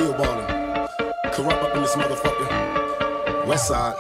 still ballin'. Corrupt up in this motherfucker. West side.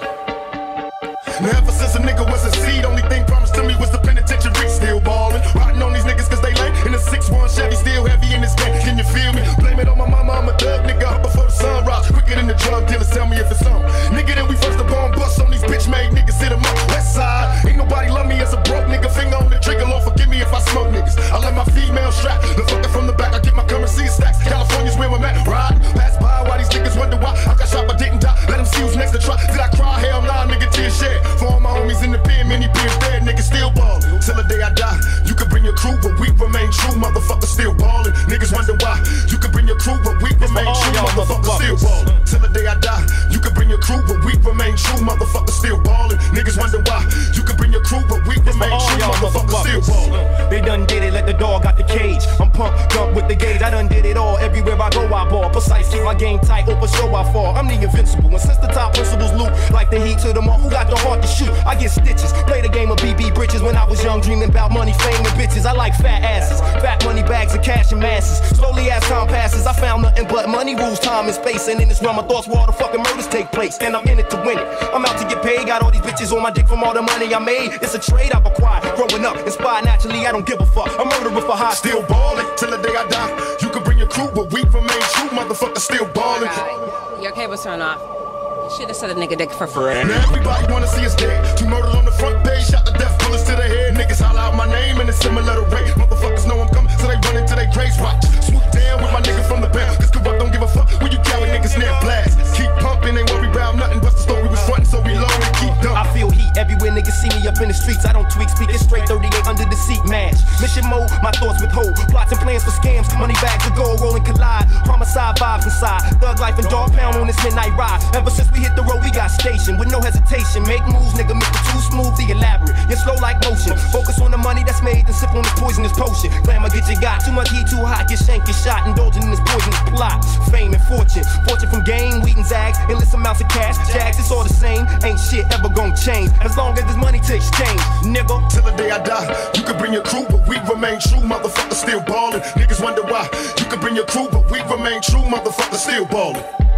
Now ever since a nigga was a seed, only thing promised to me was the penitentiary. Still ballin', riding on these niggas cause they lame. In the 6-1 Chevy, still heavy in this game. Can you feel me? Blame it on my mama, I'm a thug nigga. Up before the sun rise, quicker than the drug dealers. Tell me if it's on. Nigga, then we first the bomb bust on these bitch made niggas. Hit 'em up, west side. Ain't nobody love me as a broke nigga. Finger on the trigger, Lord forgive me if I smoke niggas. I let my female strap, the fucker from the back. I get my currency in stacks. California's where I'm at. Ride, pass by while these niggas wonder why I got shot but didn't die. Let them see who's next to try. Did I cry? Hell nah, nigga, tears shed. For all my homies in the pen, many peers dead, niggas still ballin'. Till the day I die, you can bring your crew, but we remain true, motherfuckers still ballin'. Niggas wonder why, you can bring your crew, but we remain true, motherfuckers still ballin'. Till the day I die, you can bring your crew, but we remain true, motherfuckers still ballin'. Niggas wonder why, you can bring your crew, but we remain true, motherfuckers still ballin'. They done did it, let the dog out the cage. I'm pumped up with the gauge, I done did it all. Everywhere I go, I ball. Precise, keep my game tight, open show I fall. I'm the invincible, and since the top principles loot, like the heat to the mark, who got the heart to shoot? I get stitches, play the game of BB britches. When I was young, dreaming about money, fame, and bitches. I like fat asses, fat money bags of cash and masses. Slowly as time passes, I found nothing but money rules, time and space. And in this realm, my thoughts where all the fucking murders take place. And I'm in it to win it. I'm out to get paid, got all these bitches on my dick from all the money I made. It's a trade I've acquired, growing up, inspired naturally. I don't give a fuck. I'm murderer for high. Still ballin' till the day I die. You can bring your crew, but we remain true, motherfuckers still ballin'. Your cable's turned off. Should've said a nigga dick for free. Now everybody wanna see us dead. 2 murders on the front page, shot to death, bullets to the head. Niggas holler out my name and it's similar to rape. Motherfuckers know I'm coming, so they run into their graves. Watch, swoop down with my nigga from the bell. Cause corrupt don't give a fuck when you coward niggas near blast. Keep pumping, ain't worry about nothing. But the story was frontin', so we low and keep dumping. I feel heat everywhere niggas see me up in the streets. I don't tweak, speak it straight, 38 under the seat match. Mission mode, my thoughts withhold. Plots and plans for scams, money bags of gold, rolling collide. Homicide vibes inside, thug life and dog pound on this midnight ride. Ever since we hit the road, we got station with no hesitation. Make moves, nigga, make it too smooth, the elaborate. You're slow like motion. Focus on the money that's made and sip on this poisonous potion. Glamour get you got, too much heat, too hot. Get shanked, get shot, indulging in this poisonous plot. Fame and fortune, fortune from game, wheat and zags, endless amounts of cash. Jags, it's all the same. Ain't shit ever gonna change as long as there's money to exchange, nigga. Till the day I die, you can bring your crew, but we remain true, motherfuckers still ballin'. Niggas wonder why, you can bring your crew, but we remain true, motherfuckers still ballin'.